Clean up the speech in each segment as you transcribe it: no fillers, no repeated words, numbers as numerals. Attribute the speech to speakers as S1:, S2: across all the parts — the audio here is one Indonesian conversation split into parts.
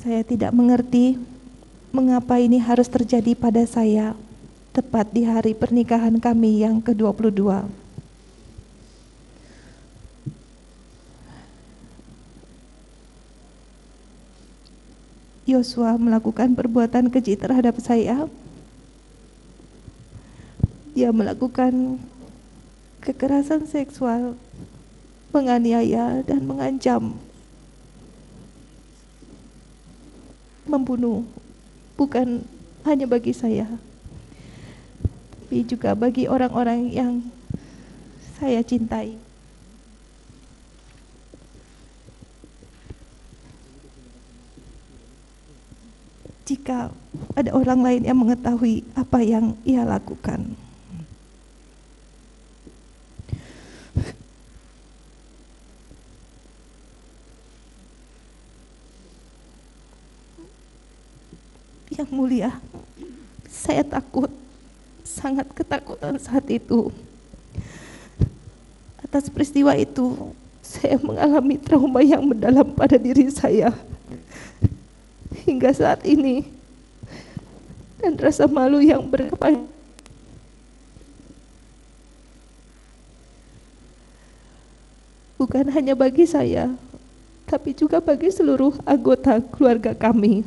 S1: Saya tidak mengerti mengapa ini harus terjadi pada saya, tepat di hari pernikahan kami yang ke-22. Yosua melakukan perbuatan keji terhadap saya. Dia melakukan kekerasan seksual, menganiaya dan mengancam, membunuh, bukan hanya bagi saya, tapi juga bagi orang-orang yang saya cintai. Jika ada orang lain yang mengetahui apa yang ia lakukan, Yang Mulia, saya takut, sangat ketakutan saat itu. Atas peristiwa itu, saya mengalami trauma yang mendalam pada diri saya hingga saat ini, dan rasa malu yang berkepanjangan. Bukan hanya bagi saya, tapi juga bagi seluruh anggota keluarga kami.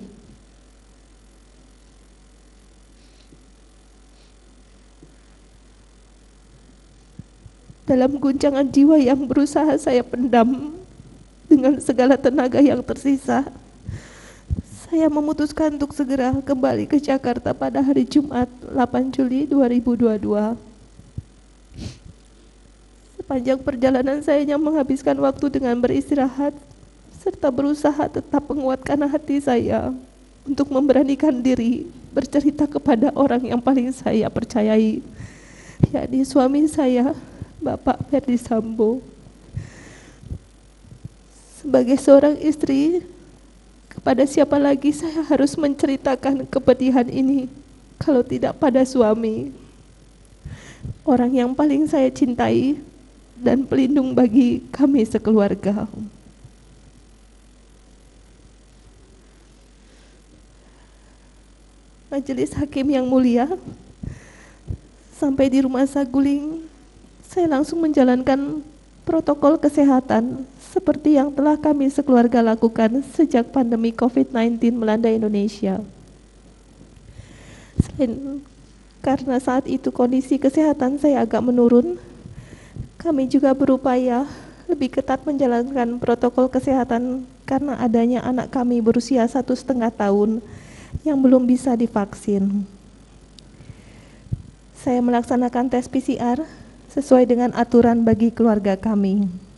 S1: Dalam guncangan jiwa yang berusaha saya pendam dengan segala tenaga yang tersisa, saya memutuskan untuk segera kembali ke Jakarta pada hari Jumat 8 Juli 2022. Sepanjang perjalanan saya hanya menghabiskan waktu dengan beristirahat serta berusaha tetap menguatkan hati saya untuk memberanikan diri bercerita kepada orang yang paling saya percayai, yakni suami saya, Bapak Ferdy Sambo. Sebagai seorang istri, kepada siapa lagi saya harus menceritakan kepedihan ini kalau tidak pada suami, orang yang paling saya cintai dan pelindung bagi kami sekeluarga. Majelis Hakim yang mulia, sampai di rumah saguling, saya langsung menjalankan protokol kesehatan seperti yang telah kami sekeluarga lakukan sejak pandemi COVID-19 melanda Indonesia. Selain karena saat itu kondisi kesehatan saya agak menurun, kami juga berupaya lebih ketat menjalankan protokol kesehatan karena adanya anak kami berusia 1,5 tahun yang belum bisa divaksin. Saya melaksanakan tes PCR sesuai dengan aturan bagi keluarga kami.